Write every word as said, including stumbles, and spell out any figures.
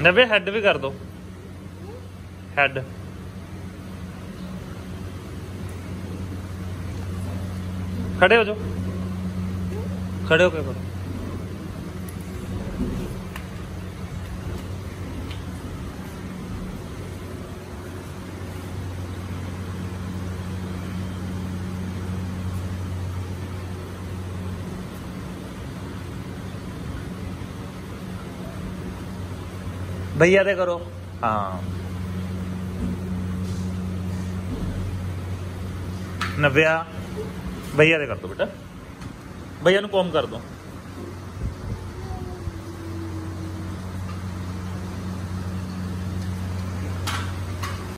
नव्या head भी कर दो, हेड। खड़े हो जाओ, खड़े होके करो। भैया दे करो। हाँ नव्या भैया दे कर दो बेटा, भैया नु कॉम कर दो।